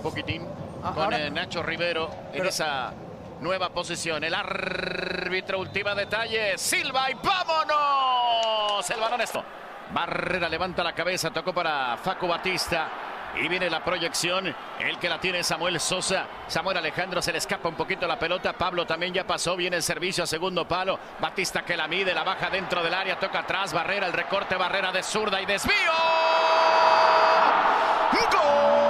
poquitín con Nacho Rivero en esa nueva posición. El árbitro ultima detalle. Silva y ¡vámonos! El balón esto. Barrera levanta la cabeza, tocó para Facu Batista. Y viene la proyección, el que la tiene Samuel Sosa. Samuel Alejandro se le escapa un poquito la pelota. Pablo también ya pasó, viene el servicio a segundo palo. Batista que la mide, la baja dentro del área, toca atrás, Barrera, el recorte, Barrera de zurda y desvío. ¡Gol!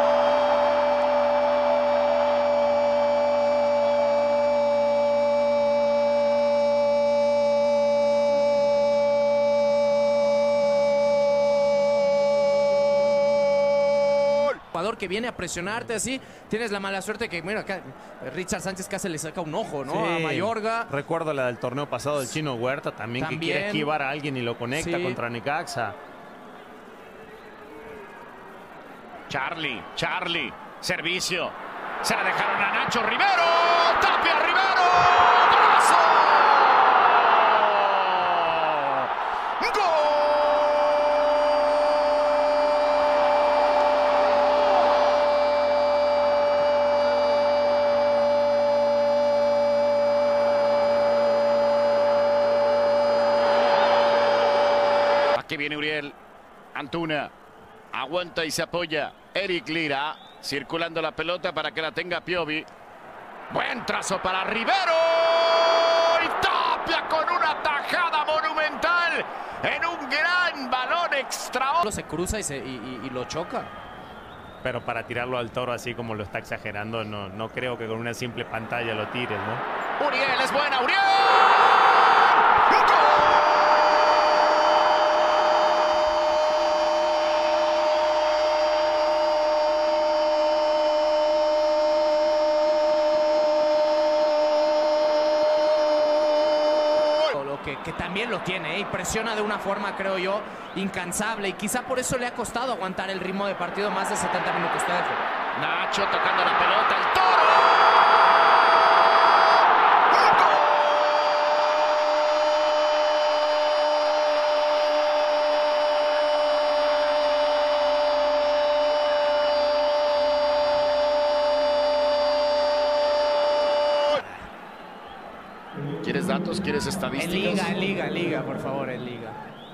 Que viene a presionarte así, tienes la mala suerte que, mira, acá Richard Sánchez casi le saca un ojo, ¿no? Sí. A Mayorga. Recuerdo la del torneo pasado del Chino Huerta también, que quiere esquivar a alguien y lo conecta contra Necaxa. Charlie, servicio. Se la dejaron a Nacho Rivero. Tapia Rivero. ¡Golazo! ¡Gol! Aquí viene Uriel. Antuna aguanta y se apoya. Eric Lira circulando la pelota para que la tenga Piovi. Buen trazo para Rivero. Y Tapia con una tajada monumental en un gran balón extra. Se cruza y lo choca. Pero para tirarlo al Toro así como lo está exagerando, no creo que con una simple pantalla lo tires, ¿no? Uriel es buena. Uriel. Que también lo tiene, y presiona de una forma, creo yo, incansable, y quizá por eso le ha costado aguantar el ritmo de partido más de 70 minutos. Nacho tocando la pelota, el Toro. ¿Quieres datos? ¿Quieres estadísticas? En liga, por favor, en liga.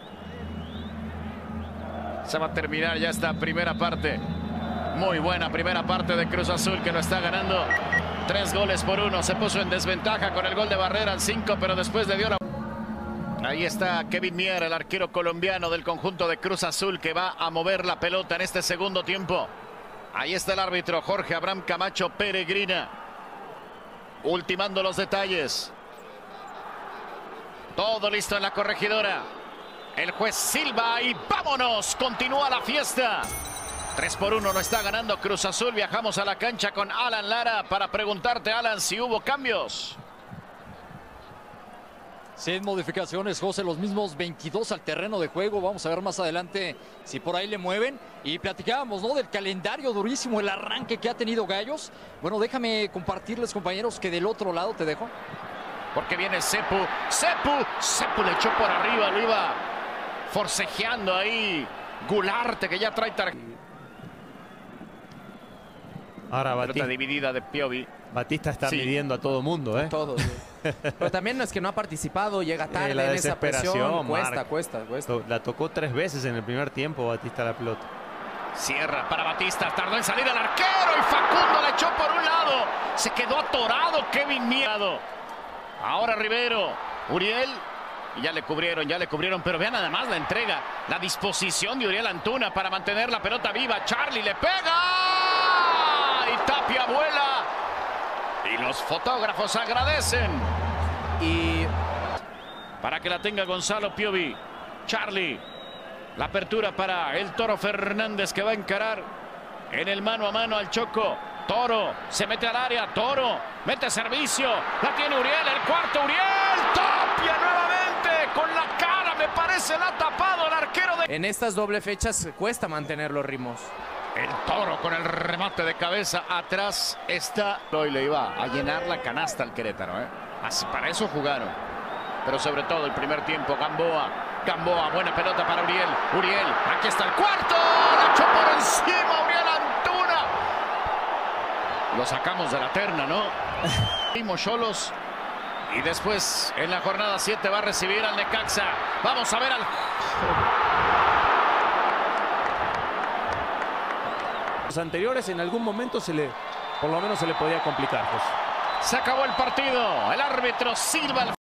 Se va a terminar ya esta primera parte. Muy buena primera parte de Cruz Azul, que lo está ganando 3-1. Se puso en desventaja con el gol de Barrera al 5, pero después le dio la... Ahí está Kevin Mier, el arquero colombiano del conjunto de Cruz Azul, que va a mover la pelota en este segundo tiempo. Ahí está el árbitro Jorge Abraham Camacho Peregrina, ultimando los detalles. Todo listo en la corregidora. El juez Silva y ¡vámonos! Continúa la fiesta. 3-1 lo está ganando Cruz Azul. Viajamos a la cancha con Alan Lara para preguntarte, Alan, si hubo cambios. Sin modificaciones, José, los mismos 22 al terreno de juego. Vamos a ver más adelante si por ahí le mueven. Y platicábamos, ¿no?, del calendario durísimo, el arranque que ha tenido Gallos. Bueno, déjame compartirles, compañeros, que del otro lado te dejo. Porque viene Sepu le echó por arriba, lo iba forcejeando ahí Gularte, que ya trae tarjeta. Ahora Batista dividida de Piovi. Batista está midiendo a todo mundo, ¿eh? Todos. Pero también no es que no ha participado, llega tarde en esa presión. Cuesta. La tocó 3 veces en el primer tiempo Batista la pelota. Cierra para Batista, tardó en salir el arquero y Facundo le echó por un lado. Se quedó atorado Kevin Mier. Ahora Rivero, Uriel, y ya le cubrieron, pero vean nada más la entrega, la disposición de Uriel Antuna para mantener la pelota viva. Charlie le pega y Tapia vuela y los fotógrafos agradecen. Y para que la tenga Gonzalo Piovi, Charlie, la apertura para el Toro Fernández, que va a encarar en el mano a mano al Choco. Toro se mete al área, Toro mete servicio, la tiene Uriel, el cuarto Uriel, Tapia nuevamente con la cara, me parece, la ha tapado el arquero de... En estas doble fechas cuesta mantener los ritmos. El Toro con el remate de cabeza, atrás está... Hoy le iba a llenar la canasta al Querétaro, ¿eh? Así, para eso jugaron, pero sobre todo el primer tiempo. Gamboa, buena pelota para Uriel, aquí está el cuarto, la echó por encima Uriel Antuna. Lo sacamos de la terna, ¿no? Vimos Xolos. Y después en la jornada 7 va a recibir al Necaxa. Vamos a ver al... Los anteriores en algún momento por lo menos se le podía complicar, José. Se acabó el partido. El árbitro silba.